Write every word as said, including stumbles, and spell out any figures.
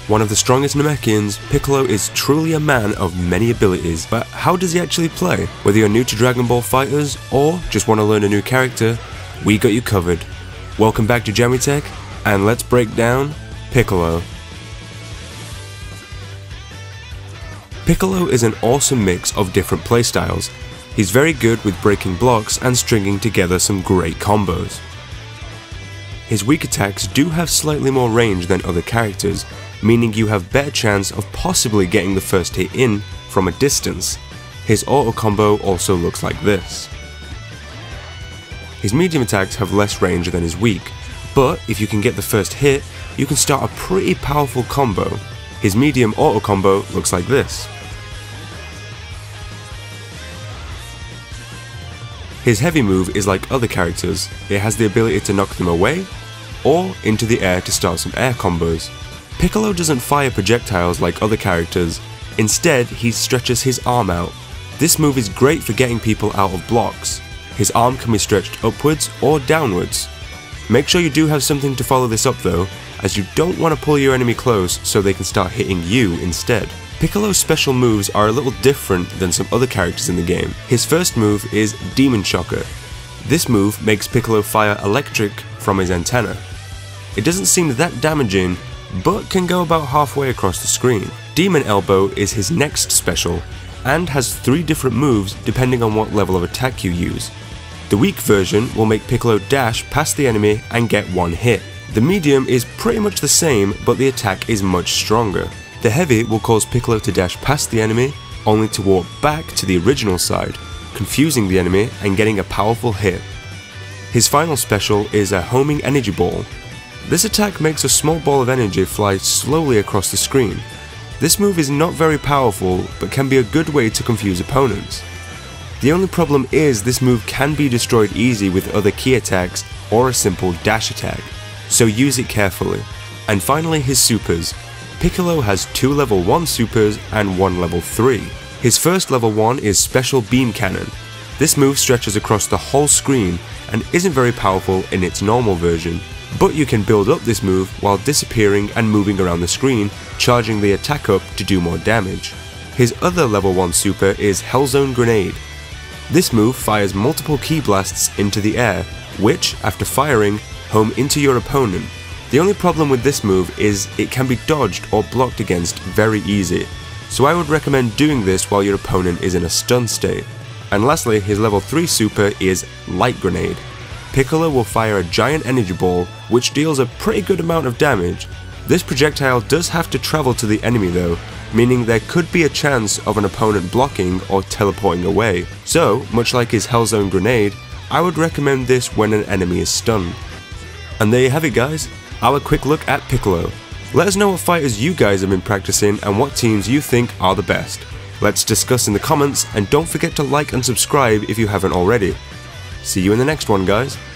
One of the strongest Namekians, Piccolo is truly a man of many abilities, but how does he actually play? Whether you're new to Dragon Ball FighterZ or just want to learn a new character, we got you covered. Welcome back to Jammytech, and let's break down Piccolo. Piccolo is an awesome mix of different playstyles. He's very good with breaking blocks and stringing together some great combos. His weak attacks do have slightly more range than other characters, meaning you have better chance of possibly getting the first hit in from a distance. His auto combo also looks like this. His medium attacks have less range than his weak, but if you can get the first hit, you can start a pretty powerful combo. His medium auto combo looks like this. His heavy move is like other characters, it has the ability to knock them away, or into the air to start some air combos. Piccolo doesn't fire projectiles like other characters, instead he stretches his arm out. This move is great for getting people out of blocks. His arm can be stretched upwards or downwards. Make sure you do have something to follow this up though, as you don't want to pull your enemy close so they can start hitting you instead. Piccolo's special moves are a little different than some other characters in the game. His first move is Demon Shocker. This move makes Piccolo fire electric from his antenna. It doesn't seem that damaging, but can go about halfway across the screen. Demon Elbow is his next special, and has three different moves depending on what level of attack you use. The weak version will make Piccolo dash past the enemy and get one hit. The medium is pretty much the same, but the attack is much stronger. The heavy will cause Piccolo to dash past the enemy, only to walk back to the original side, confusing the enemy and getting a powerful hit. His final special is a homing energy ball. This attack makes a small ball of energy fly slowly across the screen. This move is not very powerful, but can be a good way to confuse opponents. The only problem is this move can be destroyed easy with other key attacks or a simple dash attack, so use it carefully. And finally his supers. Piccolo has two level one supers and one level three. His first level one is Special Beam Cannon. This move stretches across the whole screen and isn't very powerful in its normal version, but you can build up this move while disappearing and moving around the screen, charging the attack up to do more damage. His other level one super is Hellzone Grenade. This move fires multiple ki blasts into the air, which, after firing, home into your opponent. The only problem with this move is it can be dodged or blocked against very easy, so I would recommend doing this while your opponent is in a stun state. And lastly, his level three super is Light Grenade. Piccolo will fire a giant energy ball, which deals a pretty good amount of damage. This projectile does have to travel to the enemy though, meaning there could be a chance of an opponent blocking or teleporting away. So, much like his Hellzone Grenade, I would recommend this when an enemy is stunned. And there you have it guys, our quick look at Piccolo. Let us know what fighters you guys have been practicing and what teams you think are the best. Let's discuss in the comments, and don't forget to like and subscribe if you haven't already. See you in the next one guys.